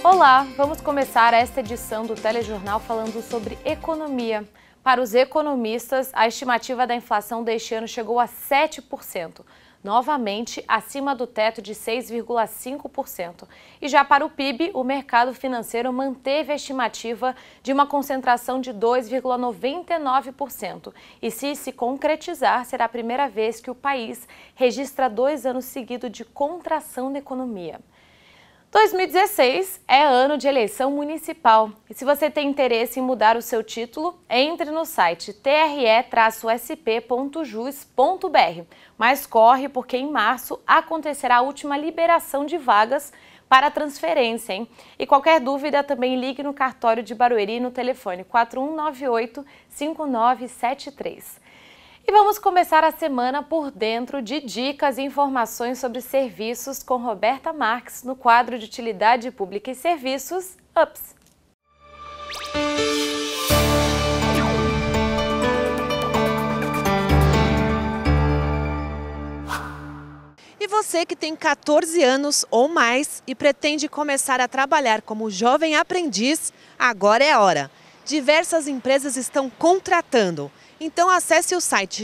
Olá, vamos começar esta edição do Telejornal falando sobre economia. Para os economistas, a estimativa da inflação deste ano chegou a 7%, novamente acima do teto de 6,5%. E já para o PIB, o mercado financeiro manteve a estimativa de uma concentração de 2,99%. E se concretizar, será a primeira vez que o país registra 2 anos seguidos de contração da economia. 2016 é ano de eleição municipal e se você tem interesse em mudar o seu título, entre no site tre-sp.jus.br. Mas corre porque em março acontecerá a última liberação de vagas para transferência, hein? E qualquer dúvida também ligue no cartório de Barueri no telefone 4198-5973. E vamos começar a semana por dentro de dicas e informações sobre serviços com Roberta Marques no quadro de Utilidade Pública e Serviços, UPS. E você que tem 14 anos ou mais e pretende começar a trabalhar como jovem aprendiz, agora é a hora. Diversas empresas estão contratando. Então acesse o site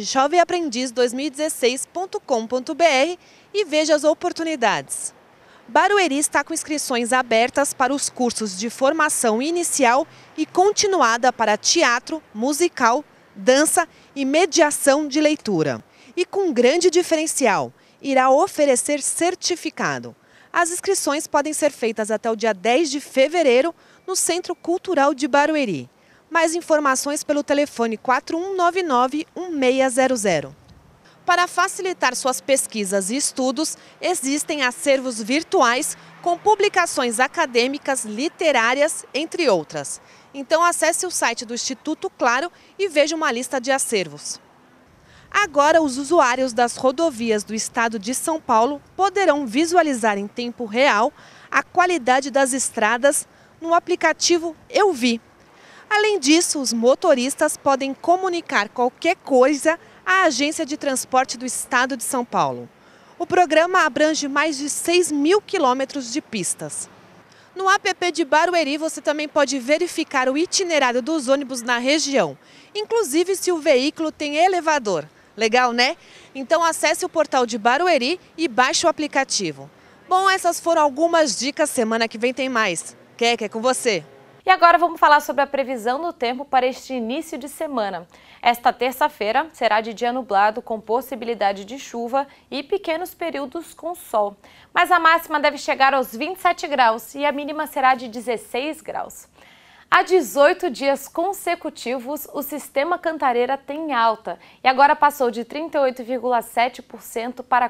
jovemaprendiz2016.com.br e veja as oportunidades. Barueri está com inscrições abertas para os cursos de formação inicial e continuada para teatro, musical, dança e mediação de leitura. E com grande diferencial, irá oferecer certificado. As inscrições podem ser feitas até o dia 10 de fevereiro no Centro Cultural de Barueri. Mais informações pelo telefone 4199-1600. Para facilitar suas pesquisas e estudos, existem acervos virtuais com publicações acadêmicas, literárias, entre outras. Então acesse o site do Instituto Claro e veja uma lista de acervos. Agora, os usuários das rodovias do estado de São Paulo poderão visualizar em tempo real a qualidade das estradas no aplicativo Eu Vi. Além disso, os motoristas podem comunicar qualquer coisa à Agência de Transporte do Estado de São Paulo. O programa abrange mais de 6.000 quilômetros de pistas. No app de Barueri, você também pode verificar o itinerário dos ônibus na região, inclusive se o veículo tem elevador. Legal, né? Então acesse o portal de Barueri e baixe o aplicativo. Bom, essas foram algumas dicas, semana que vem tem mais. Quer é com você. E agora vamos falar sobre a previsão do tempo para este início de semana. Esta terça-feira será de dia nublado com possibilidade de chuva e pequenos períodos com sol. Mas a máxima deve chegar aos 27 graus e a mínima será de 16 graus. Há 18 dias consecutivos, o sistema Cantareira tem alta e agora passou de 38,7% para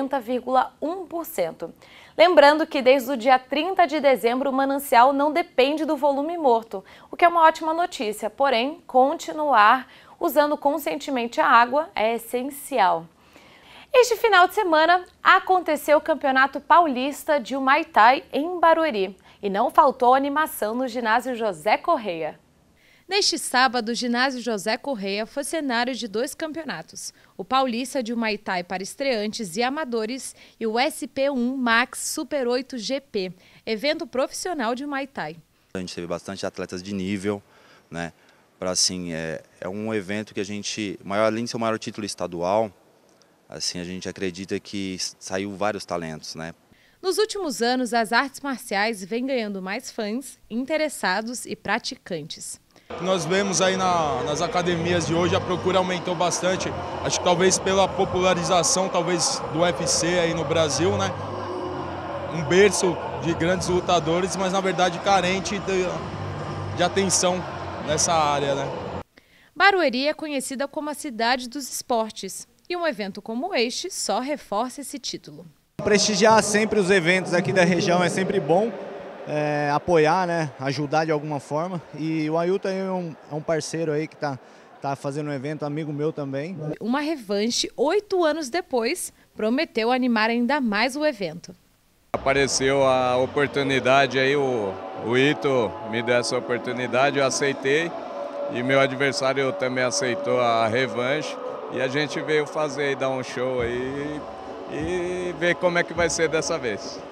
40,1%. Lembrando que desde o dia 30 de dezembro o manancial não depende do volume morto, o que é uma ótima notícia, porém, continuar usando conscientemente a água é essencial. Este final de semana aconteceu o Campeonato Paulista de Muay Thai em Barueri e não faltou animação no ginásio José Correia. Neste sábado, o ginásio José Correia foi cenário de 2 campeonatos, o Paulista de Muay Thai para estreantes e amadores e o SP1 Max Super 8 GP, evento profissional de Muay Thai. A gente teve bastante atletas de nível, né? Para assim, é um evento que a gente, além de ser o maior título estadual, assim, a gente acredita que saiu vários talentos, né? Nos últimos anos, as artes marciais vêm ganhando mais fãs, interessados e praticantes. Nós vemos aí nas academias de hoje, a procura aumentou bastante, acho que talvez pela popularização talvez do UFC aí no Brasil, né? Um berço de grandes lutadores, mas na verdade carente de atenção nessa área, né? Barueri é conhecida como a cidade dos esportes e um evento como este só reforça esse título. Prestigiar sempre os eventos aqui da região é sempre bom, apoiar, né, ajudar de alguma forma. E o Ailton é um parceiro aí que tá fazendo um evento, amigo meu também. Uma revanche 8 anos depois prometeu animar ainda mais o evento. Apareceu a oportunidade aí, o Ito me deu essa oportunidade, eu aceitei e meu adversário também aceitou a revanche e a gente veio fazer e dar um show aí e ver como é que vai ser dessa vez.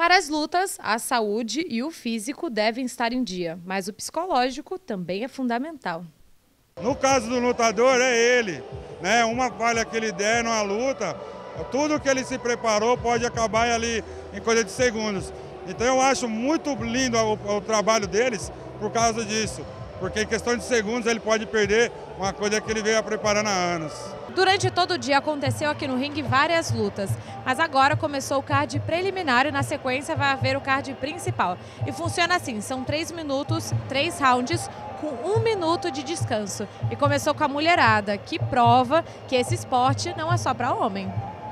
Para as lutas, a saúde e o físico devem estar em dia, mas o psicológico também é fundamental. No caso do lutador é ele, né? Uma falha que ele der numa luta, tudo que ele se preparou pode acabar ali em coisa de segundos. Então eu acho muito lindo o trabalho deles por causa disso, porque em questão de segundos ele pode perder uma coisa que ele veio preparando há anos. Durante todo o dia aconteceu aqui no ringue várias lutas, mas agora começou o card preliminar e na sequência vai haver o card principal. E funciona assim, são 3 minutos, 3 rounds com 1 minuto de descanso. E começou com a mulherada, que prova que esse esporte não é só para homem.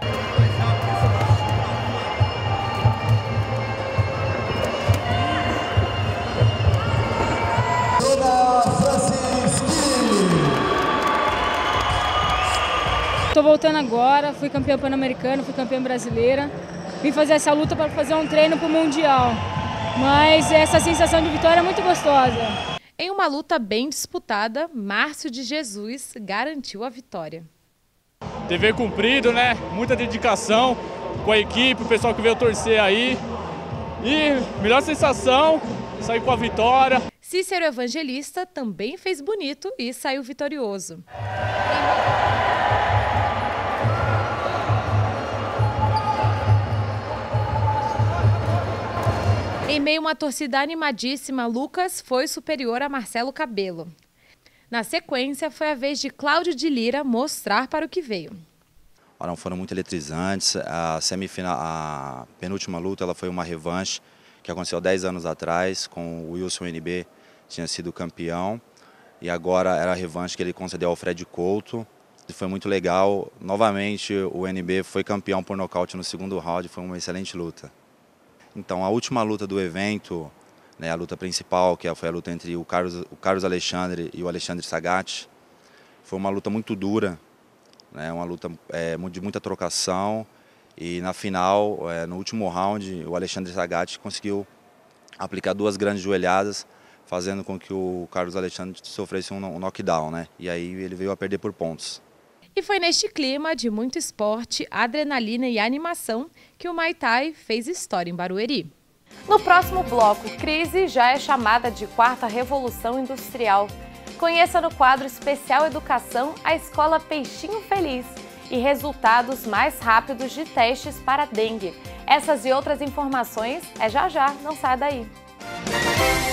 Estou voltando agora, fui campeã pan-americana, fui campeã brasileira. Vim fazer essa luta para fazer um treino para o Mundial. Mas essa sensação de vitória é muito gostosa. Em uma luta bem disputada, Márcio de Jesus garantiu a vitória. Dever cumprido, né? Muita dedicação com a equipe, o pessoal que veio torcer aí. E melhor sensação, sair com a vitória. Cícero Evangelista também fez bonito e saiu vitorioso. Em meio a uma torcida animadíssima, Lucas foi superior a Marcelo Cabello. Na sequência, foi a vez de Cláudio de Lira mostrar para o que veio. Foram muito eletrizantes. A semifinal, a penúltima luta, ela foi uma revanche que aconteceu 10 anos atrás com o Wilson NB, tinha sido campeão. E agora era a revanche que ele concedeu ao Fred Couto. Foi muito legal. Novamente, o NB foi campeão por nocaute no segundo round, foi uma excelente luta. Então, a última luta do evento, né, a luta principal, que foi a luta entre o Carlos Alexandre e o Alexandre Sagat, foi uma luta muito dura, né, uma luta de muita trocação. E na final, no último round, o Alexandre Sagat conseguiu aplicar 2 grandes joelhadas, fazendo com que o Carlos Alexandre sofresse um knockdown, né? E aí ele veio a perder por pontos. E foi neste clima de muito esporte, adrenalina e animação que o Muay Thai fez história em Barueri. No próximo bloco, crise já é chamada de 4ª Revolução Industrial. Conheça no quadro especial Educação a Escola Peixinho Feliz e resultados mais rápidos de testes para dengue. Essas e outras informações é já, não saia daí.